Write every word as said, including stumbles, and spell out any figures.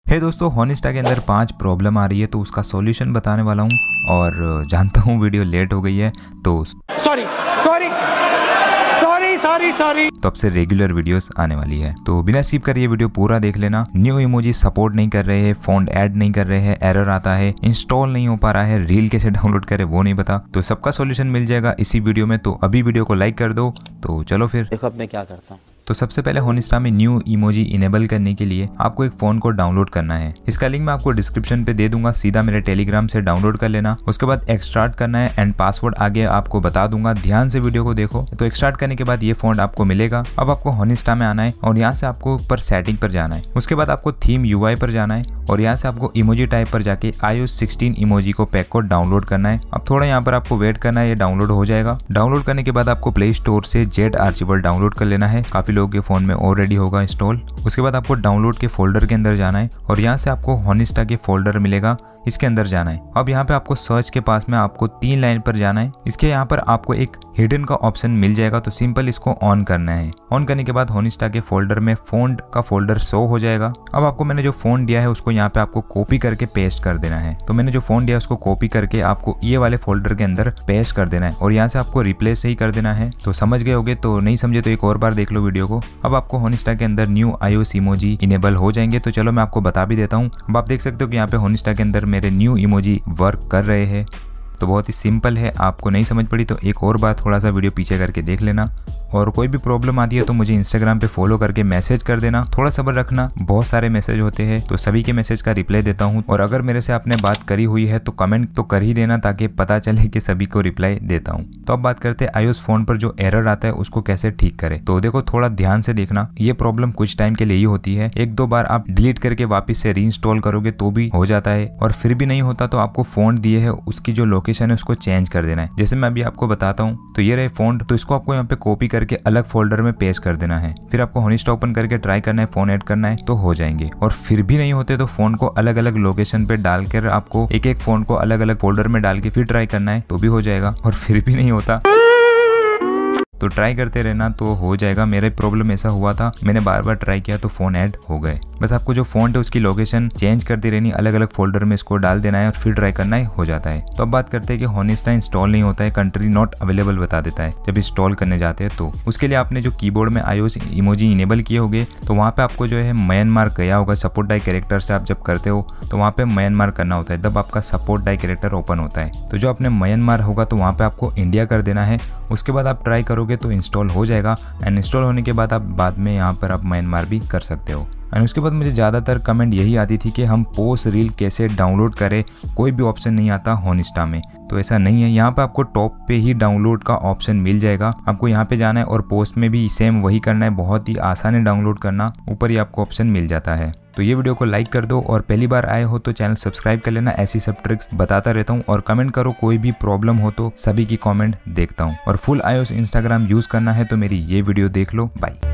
हे hey दोस्तों, होनिस्टा के अंदर पांच प्रॉब्लम आ रही है तो उसका सॉल्यूशन बताने वाला हूँ। और जानता हूँ वीडियो लेट हो गई है तो sorry sorry sorry sorry sorry तो अब से रेगुलर वीडियोस आने वाली है, तो बिना स्किप कर ये वीडियो पूरा देख लेना। न्यू इमोजी सपोर्ट नहीं कर रहे हैं, फॉन्ट ऐड नहीं कर रहे हैं, एरर आता है, इंस्टॉल नहीं हो पा रहा है, रील कैसे डाउनलोड करे वो नहीं पता, तो सबका सॉल्यूशन मिल जाएगा इसी वीडियो में। तो अभी वीडियो को लाइक कर दो। तो चलो फिर देखो अब मैं क्या करता हूँ। तो सबसे पहले होनिस्टा में न्यू इमोजी इनेबल करने के लिए आपको एक फोन को डाउनलोड करना है। इसका लिंक मैं आपको डिस्क्रिप्शन पे दे दूंगा, सीधा मेरे टेलीग्राम से डाउनलोड कर लेना। उसके बाद एक्सट्रैक्ट करना है एंड पासवर्ड आगे आपको बता दूंगा, ध्यान से वीडियो को देखो। तो एक्सट्रैक्ट करने के बाद ये फोन आपको मिलेगा। अब आपको होनिस्टा में आना है और यहाँ से आपको ऊपर सेटिंग पर जाना है। उसके बाद आपको थीम यूआई पर जाना है और यहाँ से आपको इमोजी टाइप पर जाके I O S sixteen emoji को पैक को डाउनलोड करना है। अब थोड़ा यहाँ पर आपको वेट करना है, ये डाउनलोड हो जाएगा। डाउनलोड करने के बाद आपको प्ले स्टोर से जेड आर्चिवर डाउनलोड कर लेना है। काफी लोगों के फोन में ऑलरेडी होगा इंस्टॉल। उसके बाद आपको डाउनलोड के फोल्डर के अंदर जाना है और यहाँ से आपको होनिस्टा के फोल्डर मिलेगा, इसके अंदर जाना है। अब यहाँ पे आपको सर्च के पास में आपको तीन लाइन पर जाना है। इसके यहाँ पर आपको एक हिडन का ऑप्शन मिल जाएगा, तो सिंपल इसको ऑन करना है। ऑन करने के बाद होनिस्टा के फोल्डर में फॉन्ट का फोल्डर शो हो जाएगा। अब आपको मैंने जो फोन दिया है उसको यहाँ पे आपको कॉपी करके पेस्ट कर देना है। तो मैंने जो फोन दिया है उसको कॉपी करके आपको ये वाले फोल्डर के अंदर पेस्ट कर देना है और यहाँ से आपको रिप्लेस ही कर देना है। तो समझ गए होगे, तो नहीं समझे तो एक और बार देख लो वीडियो को। अब आपको होनिस्टा के अंदर new I O S emoji enable हो जाएंगे। तो चलो मैं आपको बता भी देता हूँ। अब आप देख सकते हो कि यहाँ पे होनिस्टा के अंदर मेरे न्यू इमोजी वर्क कर रहे हैं। तो बहुत ही सिंपल है, आपको नहीं समझ पड़ी तो एक और बार थोड़ा सा वीडियो पीछे करके देख लेना। और कोई भी प्रॉब्लम आती है तो मुझे इंस्टाग्राम पे फॉलो करके मैसेज कर देना। थोड़ा सब्र रखना, बहुत सारे मैसेज होते हैं तो सभी के मैसेज का रिप्लाई देता हूँ। और अगर मेरे से आपने बात करी हुई है तो कमेंट तो कर ही देना ताकि पता चले कि सभी को रिप्लाई देता हूँ। तो अब बात करते हैं आईओएस फोन पर जो एरर आता है उसको कैसे ठीक करें। तो देखो थोड़ा ध्यान से देखना, ये प्रॉब्लम कुछ टाइम के लिए ही होती है। एक दो बार आप डिलीट करके वापस से रीइंस्टॉल करोगे तो भी हो जाता है, और फिर भी नहीं होता तो आपको फोन दिए है उसकी जो लोकेशन है उसको चेंज कर देना है। जैसे मैं अभी आपको बताता हूँ, तो ये रहे फोन, तो इसको आपको यहाँ पे कॉपी करके अलग फोल्डर में पेस्ट कर देना है। फिर आपको होनिस्टा ओपन करके ट्राई करना है, फोन ऐड करना है तो हो जाएंगे। और फिर भी नहीं होते तो फोन को अलग अलग लोकेशन पे डालकर आपको एक एक फोन को अलग अलग फोल्डर में डाल के फिर ट्राई करना है तो भी हो जाएगा। और फिर भी नहीं होता तो ट्राई करते रहना तो हो जाएगा। मेरा प्रॉब्लम ऐसा हुआ था, मैंने बार बार ट्राई किया तो फोन ऐड हो गए। बस आपको जो फोन है उसकी लोकेशन चेंज करती रहनी, अलग अलग फोल्डर में इसको डाल देना है और फिर ट्राई करना है, हो जाता है। तो अब बात करते हैं कि होनिस्टा इंस्टॉल नहीं होता है, कंट्री नॉट अवेलेबल बता देता है जब इंस्टॉल करने जाते हैं। तो उसके लिए आपने जो कीबोर्ड में I O S emoji enable किए होंगे तो वहाँ पे आपको जो है म्यांमार गया होगा। सपोर्ट डाई कैरेक्टर से आप जब करते हो तो वहाँ पे म्यांमार करना होता है, तब आपका सपोर्ट डाई कैरेक्टर ओपन होता है। तो जो अपने म्यांमार होगा तो वहाँ पे आपको इंडिया कर देना है। उसके बाद आप ट्राई करोगे तो इंस्टॉल हो जाएगा। एंड इंस्टॉल होने के बाद आप बाद में यहाँ पर आप म्यांमार भी कर सकते हो। एंड उसके बाद मुझे ज़्यादातर कमेंट यही आती थी कि हम पोस्ट रील कैसे डाउनलोड करें, कोई भी ऑप्शन नहीं आता होनिस्टा में। तो ऐसा नहीं है, यहाँ पे आपको टॉप पे ही डाउनलोड का ऑप्शन मिल जाएगा। आपको यहाँ पे जाना है और पोस्ट में भी सेम वही करना है, बहुत ही आसान है डाउनलोड करना, ऊपर ही आपको ऑप्शन मिल जाता है। तो ये वीडियो को लाइक कर दो और पहली बार आए हो तो चैनल सब्सक्राइब कर लेना, ऐसी सब ट्रिक्स बताता रहता हूँ। और कमेंट करो, कोई भी प्रॉब्लम हो तो सभी की कमेंट देखता हूँ। और full I O S Instagram use करना है तो मेरी ये वीडियो देख लो। बाय।